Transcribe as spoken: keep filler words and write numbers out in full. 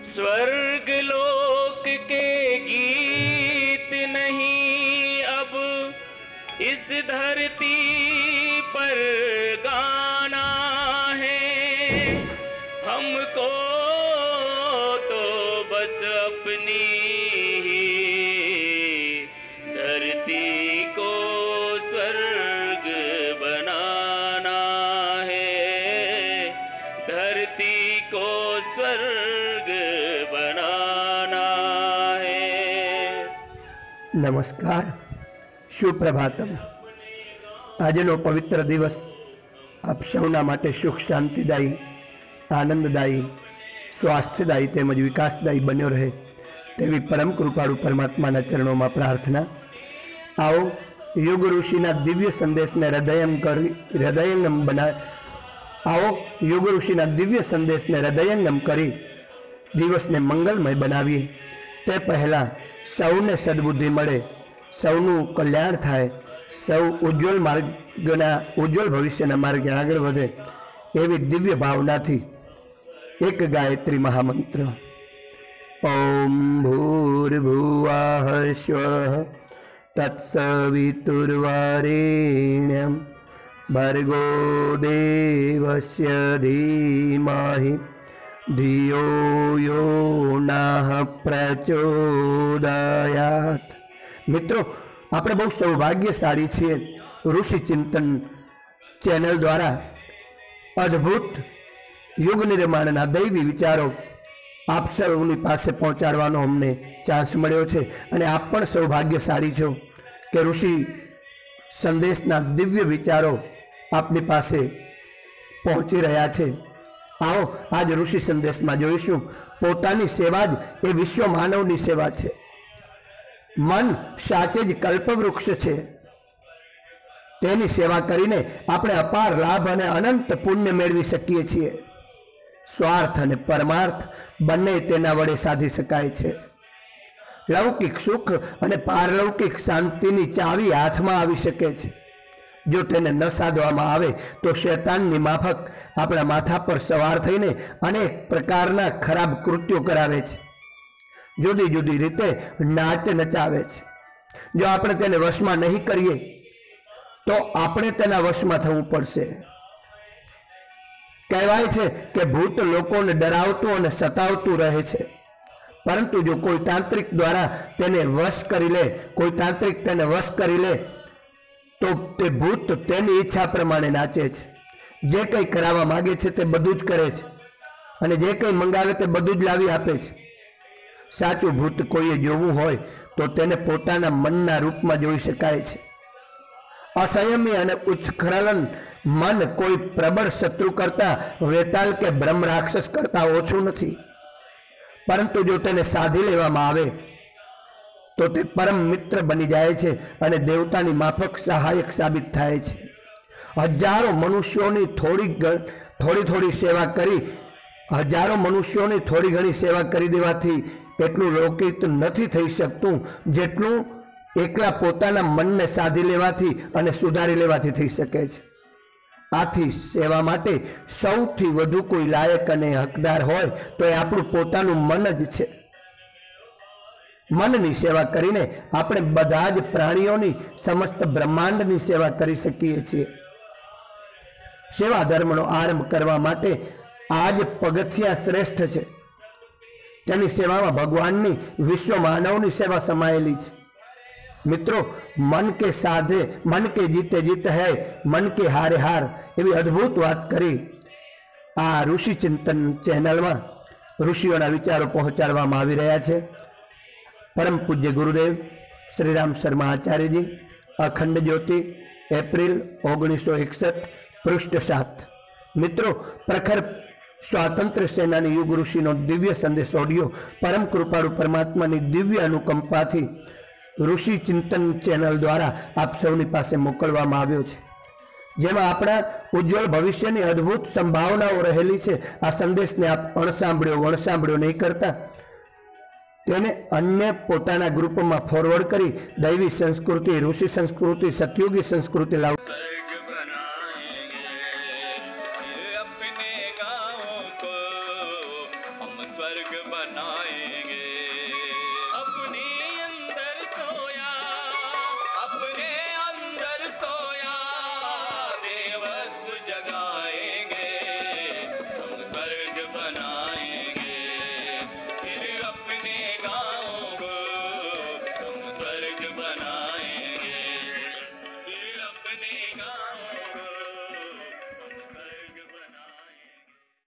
स्वर्ग लोक के गीत नहीं अब इस धरती पर गाना है। हमको तो बस अपनी ही धरती को स्वर्ग बनाना है। धरती को स्वर्ग बनाना है। नमस्कार, सुप्रभातम। આજનો પવિત્ર દિવસ આપ સૌના માટે સુખ શાંતિદાયી, આનંદદાયી, સ્વાસ્થ્યદાયી તેમજ વિકાસદાયી બન્યો રહે તેવી પરમ કૃપાળુ પરમાત્માના ચરણોમાં પ્રાર્થના। આવો યુગ ઋષિના દિવ્ય સંદેશને હૃદયંગમ કરી હૃદયંગમ બના આવો યુગ ઋષિના દિવ્ય સંદેશને હૃદયંગમ કરી દિવસને મંગલમય બનાવીએ। તે પહેલાં સૌને સદબુદ્ધિ મળે, સૌનું કલ્યાણ થાય, સૌ ઉજ્જવલ માર્ગના ઉજ્જવલ ભવિષ્યના માર્ગે આગળ વધે એવી દિવ્ય ભાવનાથી એક ગાયત્રી મહામંત્ર ઓમ ભૂર્ભુવઃ સ્વઃ તત્સવિતુર્વરેણ્યં ભર્ગો દેવસ્ય ધીમહિ ધિયો યો નઃ પ્રચોદયાત। મિત્રો, આપણે બહુ સૌભાગ્યશાળી છીએ। ઋષિ ચિંતન ચેનલ દ્વારા અદ્ભુત યુગ નિર્માણના દૈવી વિચારો આપ સૌની પાસે પહોંચાડવાનો અમને ચાન્સ મળ્યો છે અને આપ પણ સૌભાગ્યશાળી છો કે ઋષિ સંદેશના દિવ્ય વિચારો આપની પાસે પહોંચી રહ્યા છે। આવો આજ ઋષિ સંદેશમાં જોઈશું, પોતાની સેવા જ એ વિશ્વ માનવની સેવા છે। મન સાચે જ કલ્પવૃક્ષ છે। તેની સેવા કરીને આપણે અપાર લાભ અને અનંત પુણ્ય મેળવી શકીએ છીએ। સ્વાર્થ અને પરમાર્થ બંને તેના વડે સાધી શકાય છે। લૌકિક સુખ અને પારલૌકિક શાંતિની ચાવી હાથમાં આવી શકે છે। જો તેને ન સાધવામાં આવે તો શૈતાનની માફક આપણા માથા પર સવાર થઈને અનેક પ્રકારના ખરાબ કૃત્યો કરાવે છે, જુદી જુદી રીતે નાચ નચાવે છે। જો આપણે તેને વશમાં નહીં કરીએ તો આપણે તેના વશમાં થવું પડશે। કહેવાય છે કે ભૂત લોકોને ડરાવતું અને સતાવતું રહે છે, પરંતુ જો કોઈ તાંત્રિક દ્વારા તેને વશ કરી લે કોઈ તાંત્રિક તેને વશ કરી લે તો તે ભૂત તેની ઈચ્છા પ્રમાણે નાચે છે। જે કંઈ કરાવવા માગે છે તે બધું જ કરે છે અને જે કંઈ મંગાવે તે બધું જ લાવી આપે છે। સાચું ભૂત કોઈએ જોવું હોય તો તેને પોતાના મનના રૂપમાં જોઈ શકાય છે। અસંયમી અને ઉચ્છખલન મન કોઈ પ્રબળ શત્રુ કરતા વેતાલ કે બ્રહ્મ રાક્ષસ કરતા ઓછું નથી, પરંતુ જો તેને સાધી લેવામાં આવે તો તે પરમ મિત્ર બની જાય છે અને દેવતાની માફક સહાયક સાબિત થાય છે। હજારો મનુષ્યોની થોડી થોડી થોડી સેવા કરી હજારો મનુષ્યોની થોડી ઘણી સેવા કરી દેવાથી એટલું લૌકિક નથી થઈ શકતું જેટલું એકલા પોતાના મનને સાધી લેવાથી અને સુધારી લેવાથી થઈ શકે છે। આથી સેવા માટે સૌથી વધુ કોઈ લાયક અને હકદાર હોય તો એ આપણું પોતાનું મન જ છે। મનની સેવા કરીને આપણે બધા જ પ્રાણીઓની, સમસ્ત બ્રહ્માંડની સેવા કરી શકીએ છીએ। સેવા ધર્મનો આરંભ કરવા માટે આ જ પગથિયા શ્રેષ્ઠ છે। તેની સેવામાં ભગવાનની, વિશ્વ માનવની સેવા સમાયેલી છે। મિત્રો, મન કે સાધે મન કે જીતે જીત હૈ, મન કે હારે હાર એવી અદ્ભુત વાત કરી આ ઋષિ ચિંતન ચેનલમાં ઋષિઓના વિચારો પહોંચાડવામાં આવી રહ્યા છે। પરમ પૂજ્ય ગુરુદેવ શ્રીરામ શર્મા આચાર્યજી, અખંડ જ્યોતિ, એપ્રિલ ઓગણીસો એકસઠ, પૃષ્ઠ સાત। મિત્રો, પ્રખર સ્વાતંત્ર્ય સેનાની યુગ ઋષિનો દિવ્ય સંદેશ ઓડિયો પરમ કૃપાળુ પરમાત્માની દિવ્ય અનુકંપાથી ઋષિ ચિંતન ચેનલ દ્વારા આપ સૌની પાસે મોકલવામાં આવ્યો છે, જેમાં આપણા ઉજ્જવળ ભવિષ્યની અદ્ભુત સંભાવનાઓ રહેલી છે। આ સંદેશને આપ અણસાંભળ્યો વણસાંભળ્યો નહીં કરતા તેને અન્ય પોતાના ગ્રુપમાં ફોરવર્ડ કરી દૈવી સંસ્કૃતિ, ઋષિ સંસ્કૃતિ, સતયુગી સંસ્કૃતિ લાવ स्वर्ग बना बना